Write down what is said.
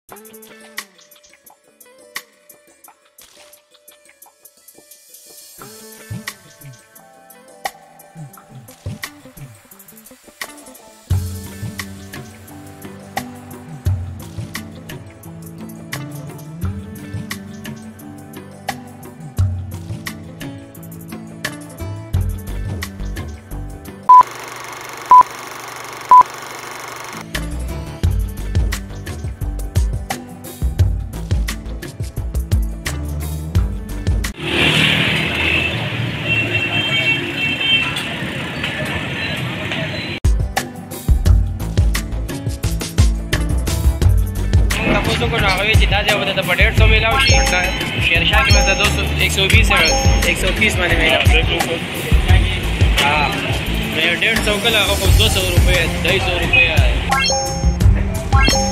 को नागवे जितना जाओ तो 150 मिला शेरशाह की मतलब 200 120 130 मैंने मिला हाँ मैं 150 का लगा 200 रुपये 250 रुपये